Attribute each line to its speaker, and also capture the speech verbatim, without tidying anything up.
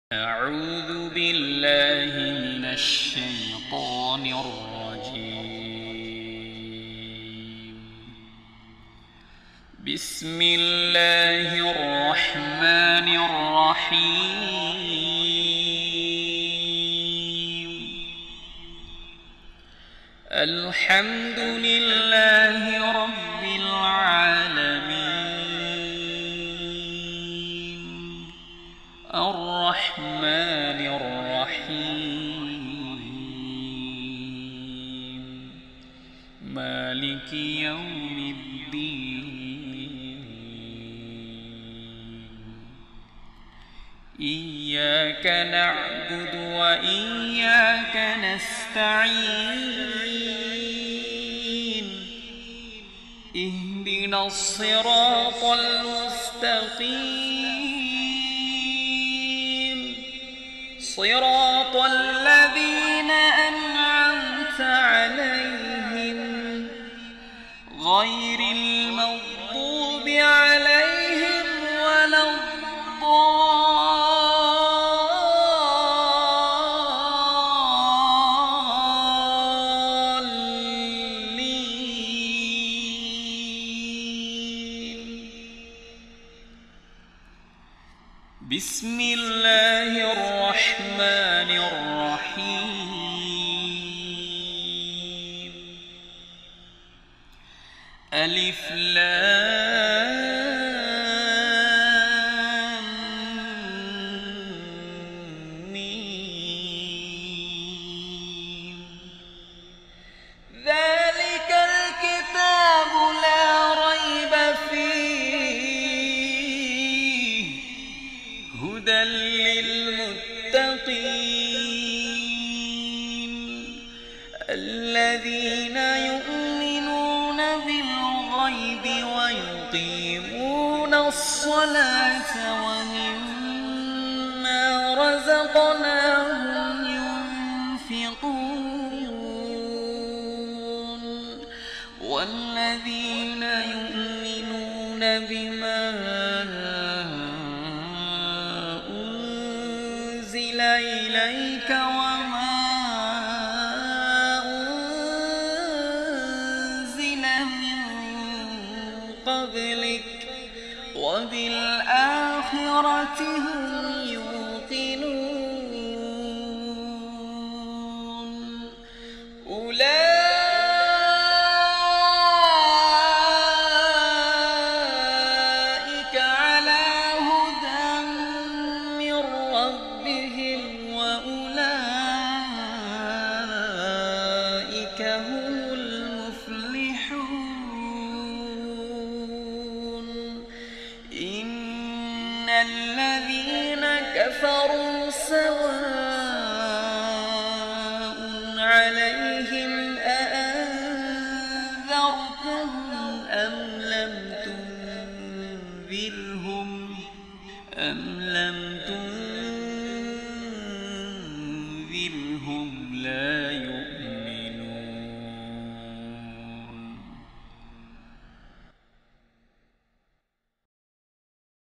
Speaker 1: أعوذ بالله من الشيطان الرجيم. بسم الله الرحمن الرحيم. الحمد لله رب العالمين، الرحمن الرحيم، مالك يوم الدين. إياك نعبد وإياك نستعين، اهدنا الصراط المستقيم، صراط الذين أنعمت عليهم غير المغضوب عليهم ولا الضالين. بسم الله الرحمن الرحيم. ألف لام ميم. ذلك الكتاب لا ريب فيه، هدى للمتقين الذين يؤمنون بالغيب ويقيمون الصلاة ومما رزقناهم ينفقون، والذين يؤمنون بما أنزل إليك وما أنزل من قبلك وبالآخرة هم يوقنون. أولئك على هدى من ربهم وأولئك هم المفلحون. إن الذين كفروا سواء